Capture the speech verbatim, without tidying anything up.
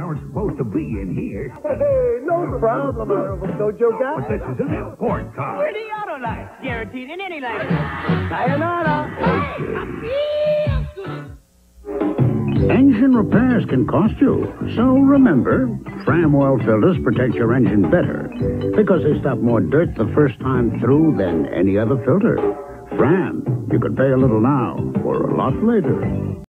aren't supposed to be in here. Hey, no problem, Honorable Dojo guy. But this is an import car. We're the auto life, guaranteed in any language. Sayonara. Engine repairs can cost you. So remember, Fram oil filters protect your engine better because they stop more dirt the first time through than any other filter. Fram, you could pay a little now or a lot later.